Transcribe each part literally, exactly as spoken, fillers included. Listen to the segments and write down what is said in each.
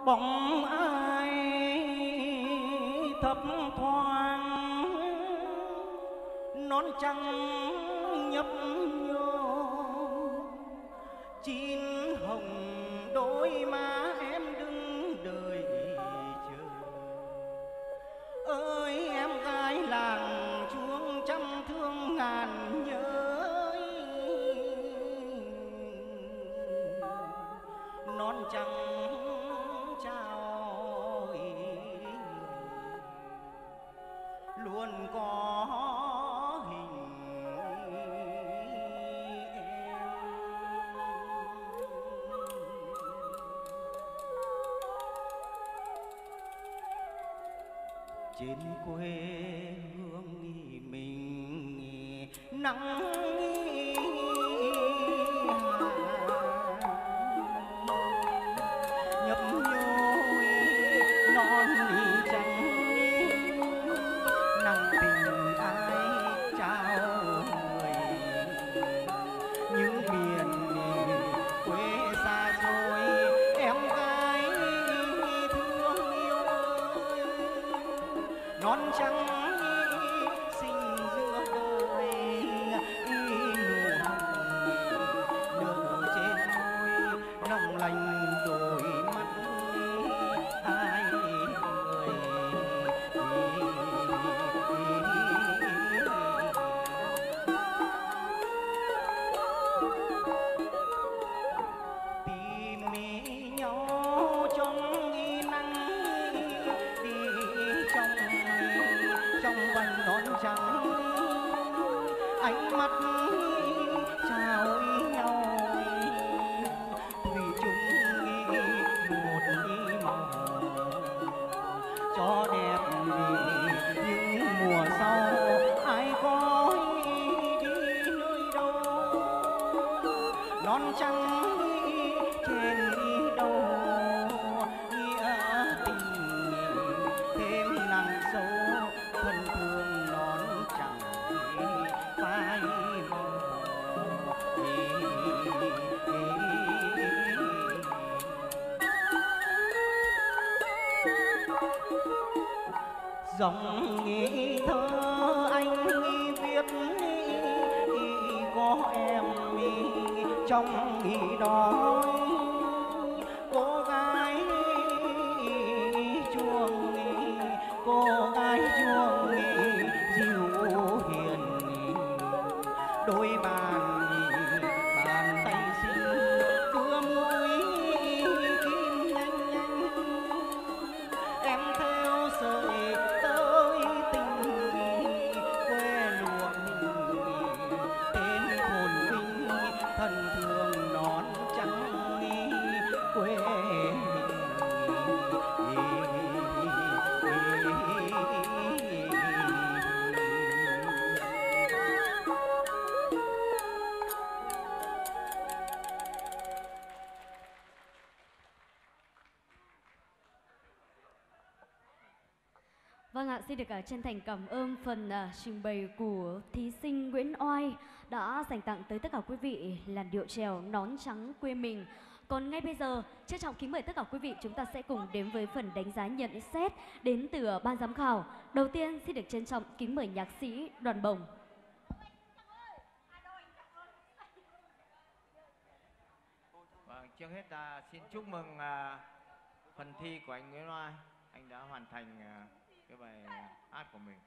bóng ai thấp thoáng, nón trắng nhấp nhô, chín hồng đôi má em đứng đợi chờ. Ơi em gái làng chuông trăm thương ngàn nhớ, nón trắng trao ý luôn có hình em. Trên quê hương mình nắng nhấp nhôi non trắng, nặng tình ai trao người những miền quê xa xôi. Em gái thương yêu ơi, non trắng sinh giữa đời, nụ hồng nở trên môi, lòng lành đôi mắt hai người. Tìm nhau trong nghi nắng, đi trong trong vành nón trắng, ánh mắt trao nhau thủy chung một màu cho đẹp những mùa sau. Ai có đi nơi đâu, non trắng trên đâu, nghĩa tình thêm nặng sâu, thân thương non chẳng phai màu. Dòng nghĩ thơ anh viết có em trong nghĩ đó, cô gái chuông cô gái chuông dịu hiền, đôi bàn bàn tay xinh đưa môi kim nhanh nhanh. Em theo sợi tới tình quê lụa mình, tên hồn vinh thân thương non trắng quê mình. Vâng ạ, xin được uh, chân thành cảm ơn phần uh, trình bày của thí sinh Nguyễn Oai đã dành tặng tới tất cả quý vị làn điệu chèo nón trắng quê mình. Còn ngay bây giờ, trân trọng kính mời tất cả quý vị chúng ta sẽ cùng đến với phần đánh giá nhận xét đến từ uh, ban giám khảo. Đầu tiên xin được trân trọng kính mời nhạc sĩ Đoàn Bồng. Vâng, trước hết uh, xin chúc mừng uh, phần thi của anh Nguyễn Oai. Anh đã hoàn thành uh, cái bài hát của mình.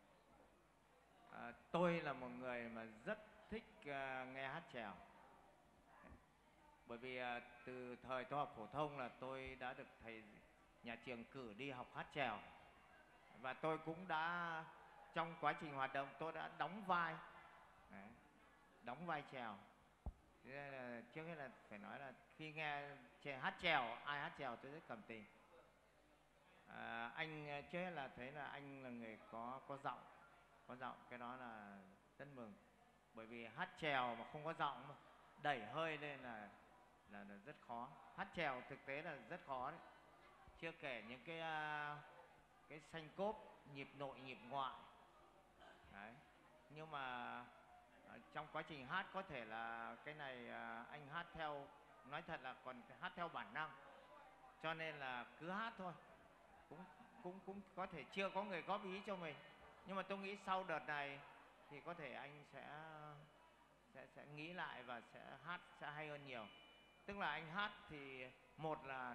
À, tôi là một người mà rất thích uh, nghe hát chèo, bởi vì uh, từ thời tôi học phổ thông là tôi đã được thầy nhà trường cử đi học hát chèo, và tôi cũng đã trong quá trình hoạt động tôi đã đóng vai. Đấy, đóng vai chèo. Thế nên là trước hết là phải nói là khi nghe chè hát chèo, ai hát chèo tôi rất cảm tình. À, anh trước hết là thấy là anh là người có có giọng, có giọng, cái đó là rất mừng, bởi vì hát chèo mà không có giọng mà đẩy hơi lên là là, là rất khó. Hát chèo thực tế là rất khó đấy, chưa kể những cái uh, cái xanh cốp, nhịp nội, nhịp ngoại. Đấy, nhưng mà uh, trong quá trình hát có thể là cái này uh, anh hát theo, nói thật là còn hát theo bản năng. cho nên là cứ hát thôi, cũng cũng cũng có thể chưa có người góp ý cho mình, nhưng mà tôi nghĩ sau đợt này thì có thể anh sẽ sẽ sẽ nghĩ lại và sẽ hát sẽ hay hơn nhiều. Tức là anh hát thì một là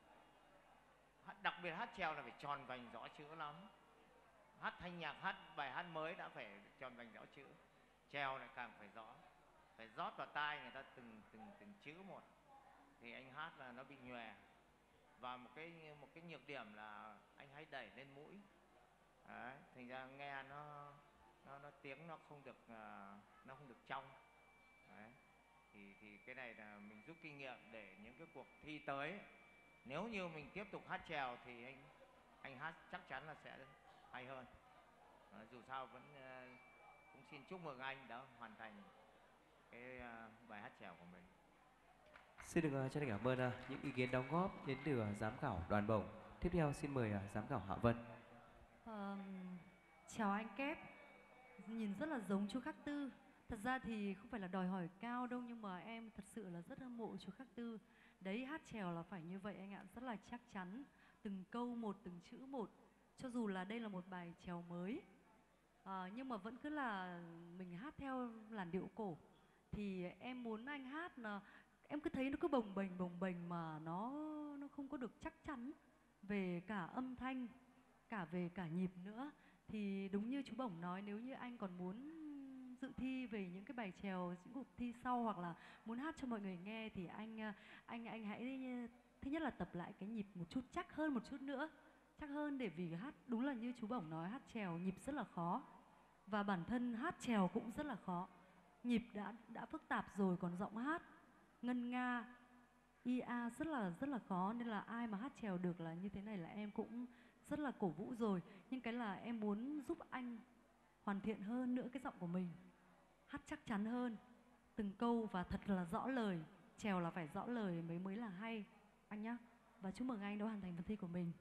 đặc biệt hát chèo là phải tròn vành rõ chữ lắm, hát thanh nhạc, hát bài hát mới đã phải tròn vành rõ chữ, chèo lại càng phải rõ, phải rót vào tai người ta từng từng từng chữ một, thì anh hát là nó bị nhòe. Và một cái một cái nhược điểm là anh hay đẩy lên mũi. Đấy, thành ra nghe nó nó nó tiếng nó không được uh, nó không được trong. Đấy. Thì thì cái này là mình rút kinh nghiệm để những cái cuộc thi tới, nếu như mình tiếp tục hát chèo thì anh anh hát chắc chắn là sẽ hay hơn. À, dù sao vẫn uh, cũng xin chúc mừng anh đã hoàn thành cái uh, bài hát chèo của mình. Xin được uh, chân thành cảm ơn uh, những ý kiến đóng góp đến từ uh, giám khảo Đoàn Bổng. Tiếp theo xin mời uh, giám khảo Hạ Vân. Um, chào anh Kép, nhìn rất là giống chú Khắc Tư. Thật ra thì không phải là đòi hỏi cao đâu, nhưng mà em thật sự là rất hâm mộ chú Khắc Tư. Đấy, hát chèo là phải như vậy anh ạ, rất là chắc chắn, từng câu một, từng chữ một. Cho dù là đây là một bài chèo mới, à, nhưng mà vẫn cứ là mình hát theo làn điệu cổ. Thì em muốn anh hát là em cứ thấy nó cứ bồng bềnh bồng bềnh mà nó nó không có được chắc chắn về cả âm thanh, cả về cả nhịp nữa. Thì đúng như chú Bổng nói, nếu như anh còn muốn dự thi về những cái bài chèo, những cuộc thi sau, hoặc là muốn hát cho mọi người nghe, thì anh anh anh hãy thứ nhất là tập lại cái nhịp một chút chắc hơn một chút nữa, chắc hơn, để vì hát đúng là như chú Bổng nói, hát chèo nhịp rất là khó, và bản thân hát chèo cũng rất là khó. Nhịp đã đã phức tạp rồi, còn giọng hát ngân nga ia rất là rất là khó, nên là ai mà hát chèo được là như thế này là em cũng rất là cổ vũ rồi. Nhưng cái là em muốn giúp anh hoàn thiện hơn nữa cái giọng của mình, hát chắc chắn hơn từng câu và thật là rõ lời. Chèo là phải rõ lời mới mới là hay anh nhá. Và chúc mừng anh đã hoàn thành phần thi của mình.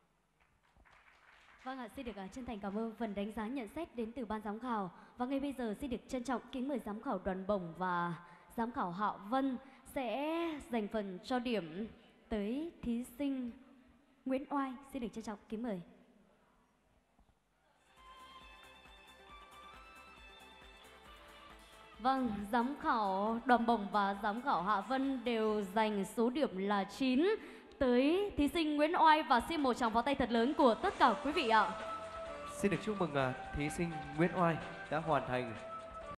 Vâng ạ, xin được chân thành cảm ơn phần đánh giá nhận xét đến từ ban giám khảo. Và ngay bây giờ xin được trân trọng kính mời giám khảo Đoàn Bổng và giám khảo Hạ Vân sẽ dành phần cho điểm tới thí sinh Nguyễn Oai. Xin được trân trọng kính mời. Vâng, giám khảo Đoàn Bổng và giám khảo Hạ Vân đều dành số điểm là chín tới thí sinh Nguyễn Oai, và xin một tràng pháo tay thật lớn của tất cả quý vị ạ. Xin được chúc mừng uh, thí sinh Nguyễn Oai đã hoàn thành